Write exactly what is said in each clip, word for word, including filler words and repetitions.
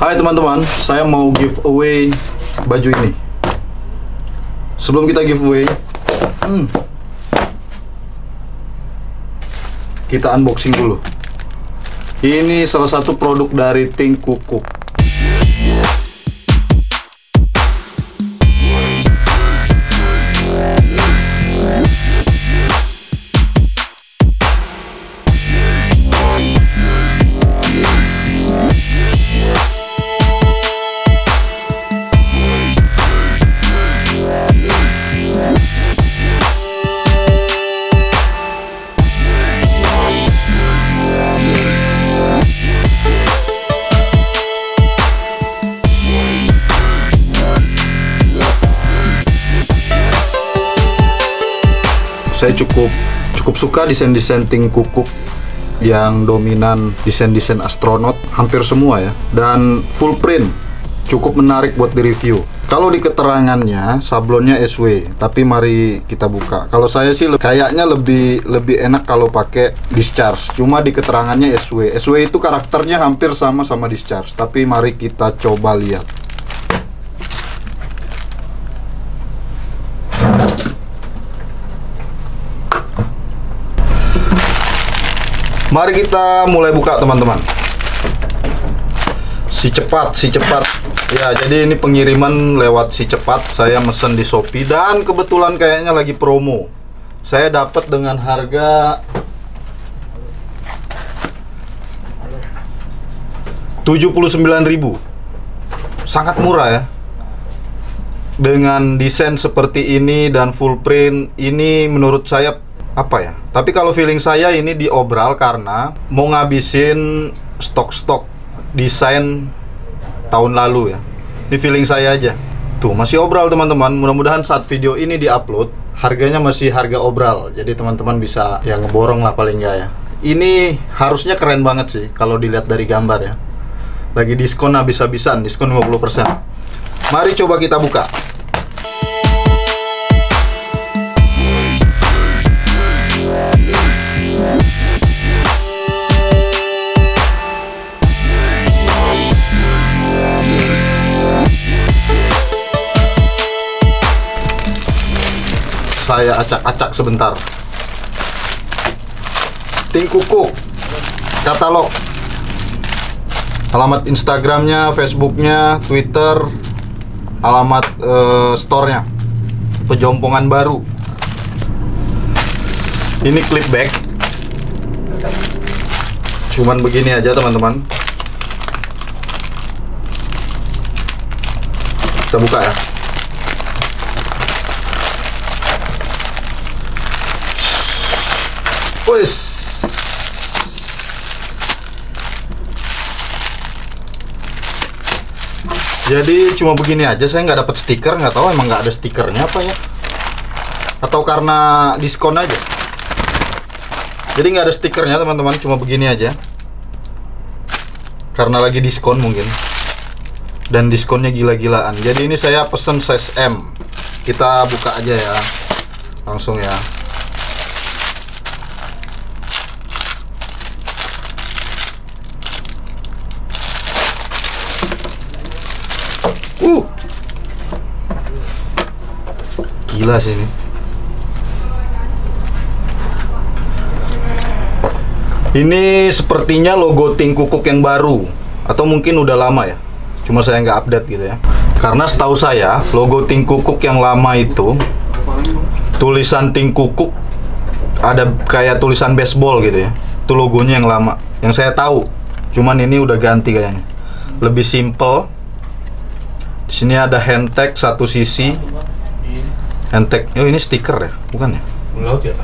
Hai teman-teman, saya mau giveaway baju ini. Sebelum kita giveaway, hmm, kita unboxing dulu. Ini salah satu produk dari Ting Kukuk. Saya cukup cukup suka desain-desain Ting Kukuk yang dominan desain-desain astronot, hampir semua ya, dan full print, cukup menarik buat di-review. Kalau di keterangannya sablonnya S W, tapi mari kita buka. Kalau saya sih kayaknya lebih lebih enak kalau pakai discharge. Cuma di keterangannya S W. S W itu karakternya hampir sama sama discharge, tapi mari kita coba lihat. Mari kita mulai buka teman-teman. Si cepat, si cepat. Ya, jadi ini pengiriman lewat si cepat. Saya mesen di Shopee dan kebetulan kayaknya lagi promo. Saya dapat dengan harga tujuh puluh sembilan ribu. Sangat murah ya. Dengan desain seperti ini dan full print, ini menurut saya apa ya? Tapi kalau feeling saya ini diobral karena mau ngabisin stok-stok desain tahun lalu ya. Ini feeling saya aja. Tuh, masih obral teman-teman. Mudah-mudahan saat video ini diupload harganya masih harga obral. Jadi teman-teman bisa ya ngeborong lah paling enggak ya. Ini harusnya keren banget sih kalau dilihat dari gambar ya. Lagi diskon habis-habisan, diskon lima puluh persen. Mari coba kita buka. Saya acak-acak sebentar. Ting Kukuk katalog, alamat Instagramnya, Facebooknya, Twitter, alamat uh, store-nya, Pejompongan Baru. Ini clip bag, cuman begini aja teman-teman. Kita buka ya. Wes. Jadi cuma begini aja, saya nggak dapat stiker, nggak tahu emang nggak ada stikernya apa ya, atau karena diskon aja. Jadi nggak ada stikernya teman-teman, cuma begini aja, karena lagi diskon mungkin, dan diskonnya gila-gilaan. Jadi ini saya pesen size M. Kita buka aja ya, langsung ya. Uh, gila sih ini. Ini sepertinya logo Ting Kukuk yang baru, atau mungkin udah lama ya. Cuma saya nggak update gitu ya. Karena setahu saya logo Ting Kukuk yang lama itu tulisan Ting Kukuk ada kayak tulisan baseball gitu ya. Itu logonya yang lama, yang saya tahu. Cuman ini udah ganti kayaknya. Lebih simple. Di sini ada handtag satu sisi. Handtag, oh ini stiker ya, bukan ya? Laut ya?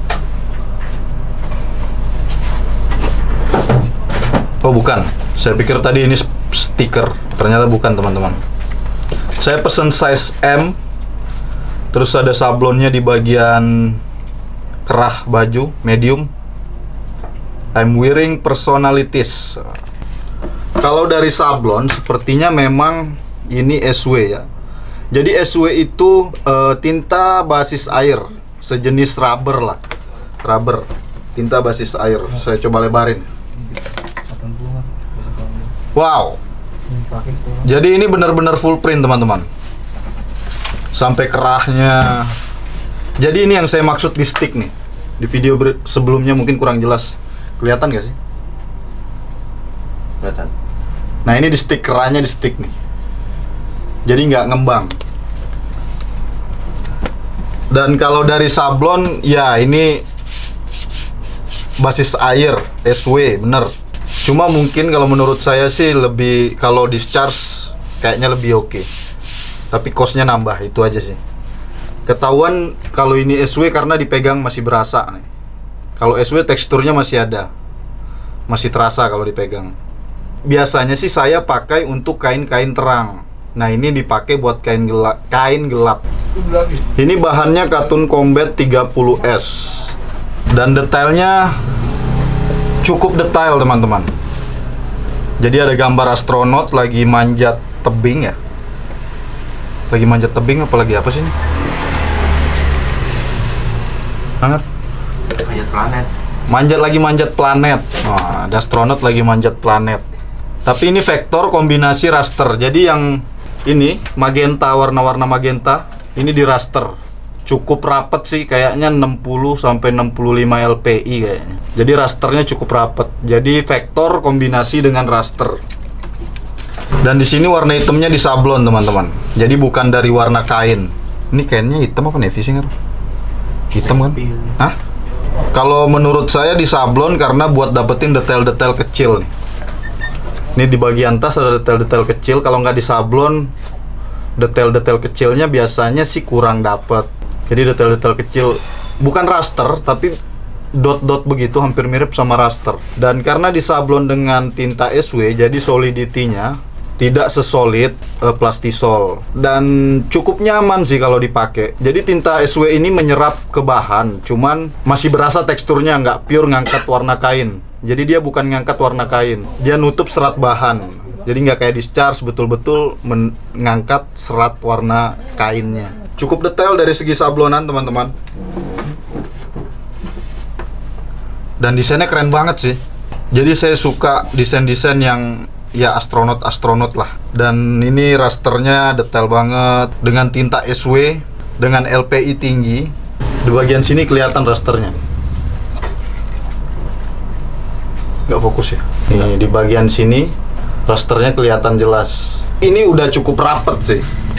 Oh bukan, saya pikir tadi ini stiker. Ternyata bukan teman-teman. Saya pesen size M. Terus ada sablonnya di bagian kerah baju, medium. I'm wearing personalities. Kalau dari sablon, sepertinya memang ini S W ya. Jadi S W itu uh, tinta basis air, sejenis rubber lah, rubber, tinta basis air. Saya coba lebarin. Wow, Jadi ini benar-benar full print teman-teman, sampai kerahnya. Jadi ini yang saya maksud di stick nih. Di video sebelumnya mungkin kurang jelas, kelihatan gak sih? Kelihatan. Nah ini di stick, kerahnya di stick nih, jadi nggak ngembang. Dan kalau dari sablon, ya ini basis air S W bener. Cuma mungkin kalau menurut saya sih lebih, kalau discharge kayaknya lebih oke. Tapi costnya nambah, itu aja sih. Ketahuan kalau ini S W karena dipegang masih berasa nih. Kalau S W teksturnya masih ada, masih terasa kalau dipegang. Biasanya sih saya pakai untuk kain-kain terang. Nah ini dipakai buat kain gelap, kain gelap. Ini bahannya Katun Combat tiga puluh S. Dan detailnya cukup detail teman-teman. Jadi ada gambar astronot lagi manjat tebing ya. Lagi manjat tebing apa lagi apa sih ini? Banget. Manjat planet. Manjat lagi manjat planet. Wah, ada astronot lagi manjat planet. Tapi ini vektor kombinasi raster. Jadi yang ini magenta, warna-warna magenta, ini di raster. Cukup rapet sih, kayaknya enam puluh sampai enam puluh lima L P I kayaknya. Jadi rasternya cukup rapet. Jadi vektor kombinasi dengan raster. Dan di sini warna hitamnya di sablon teman-teman. Jadi bukan dari warna kain. Ini kainnya hitam apa navy sih? Hitam kan? Hah? Kalau menurut saya di sablon karena buat dapetin detail-detail kecil nih. Ini di bagian tas ada detail-detail kecil. Kalau nggak di sablon, detail-detail kecilnya biasanya sih kurang dapet. Jadi detail-detail kecil, bukan raster, tapi dot-dot begitu, hampir mirip sama raster. Dan karena di sablon dengan tinta S W, jadi solidity-nya tidak sesolid uh, plastisol. Dan cukup nyaman sih kalau dipakai. Jadi tinta S W ini menyerap ke bahan, cuman masih berasa teksturnya, nggak pure ngangkat warna kain. Jadi dia bukan ngangkat warna kain, dia nutup serat bahan. Jadi nggak kayak discharge, betul-betul mengangkat serat warna kainnya. Cukup detail dari segi sablonan teman-teman. Dan desainnya keren banget sih. Jadi saya suka desain-desain yang ya astronot-astronot lah. Dan ini rasternya detail banget dengan tinta S W dengan L P I tinggi. Di bagian sini kelihatan rasternya. Nggak fokus ya. Nih di bagian sini rasternya kelihatan jelas. Ini udah cukup rapet sih.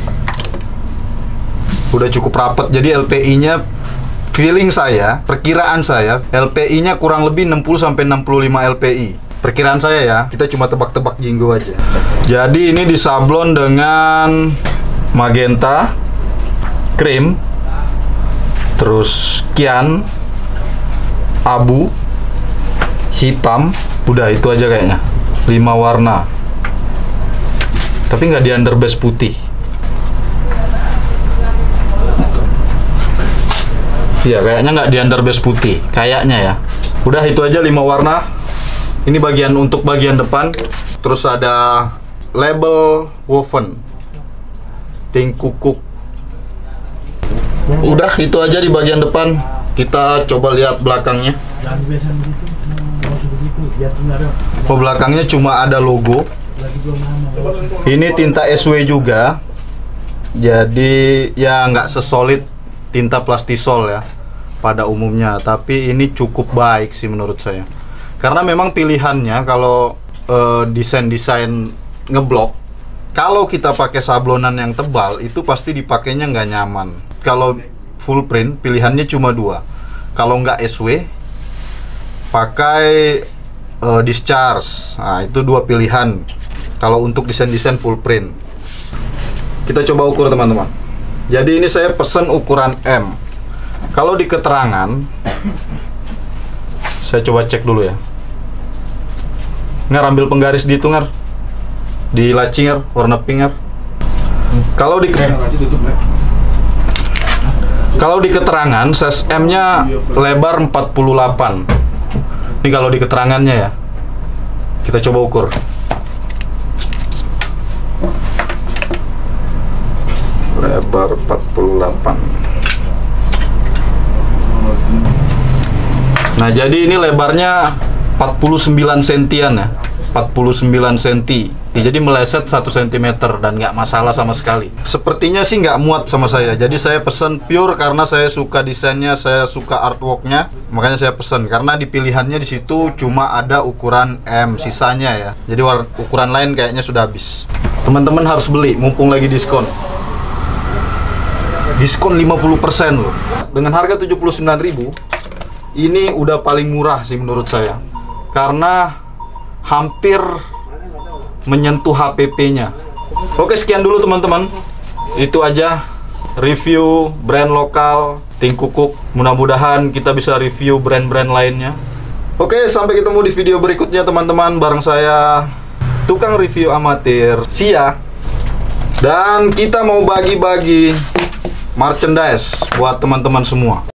Udah cukup rapet. Jadi L P I-nya, feeling saya, perkiraan saya, L P I-nya kurang lebih enam puluh sampai enam puluh lima L P I. Perkiraan saya ya, kita cuma tebak-tebak jinggo aja. Jadi ini disablon dengan magenta, krim, terus kyan, abu, hitam, udah itu aja kayaknya. lima warna. Tapi nggak di underbase putih. Iya, kayaknya nggak di underbase putih. Kayaknya ya. Udah itu aja lima warna. Ini bagian untuk bagian depan. Terus ada label woven. Ting kukuk. Udah itu aja di bagian depan. Kita coba lihat belakangnya. Oh, belakangnya cuma ada logo. Ini tinta S W juga. Jadi ya nggak sesolid tinta plastisol ya pada umumnya, tapi ini cukup baik sih menurut saya. Karena memang pilihannya kalau uh, desain-desain ngeblok, kalau kita pakai sablonan yang tebal itu pasti dipakainya nggak nyaman. Kalau full print pilihannya cuma dua. Kalau nggak S W, pakai uh, discharge. Nah itu dua pilihan. Kalau untuk desain-desain full print, kita coba ukur teman-teman. Jadi ini saya pesen ukuran M. Kalau di keterangan, saya coba cek dulu ya. Ngar, ambil penggaris di itu ngar, di laci ngar, warna pink ngar. Kalau di kalau di keterangan size M-nya lebar empat puluh delapan. Ini kalau di keterangannya ya. Kita coba ukur. Lebar empat puluh delapan. Nah, jadi ini lebarnya empat puluh sembilan sentian ya. empat puluh sembilan sentimeter. Jadi meleset satu sentimeter dan nggak masalah sama sekali. Sepertinya sih nggak muat sama saya. Jadi saya pesan pure karena saya suka desainnya, saya suka artworknya. Makanya saya pesan karena di pilihannya di situ cuma ada ukuran M, sisanya ya. Jadi ukuran lain kayaknya sudah habis. Teman-teman harus beli, mumpung lagi diskon. Diskon lima puluh persen loh. Dengan harga tujuh puluh sembilan ribu, ini udah paling murah sih menurut saya. Karena hampir menyentuh H P P-nya. Oke, sekian dulu teman-teman. Itu aja review brand lokal Tim Kukuk. Mudah-mudahan kita bisa review brand-brand lainnya. Oke, sampai ketemu di video berikutnya teman-teman. Bareng saya, tukang review amatir, Sia. Dan kita mau bagi-bagi merchandise buat teman-teman semua.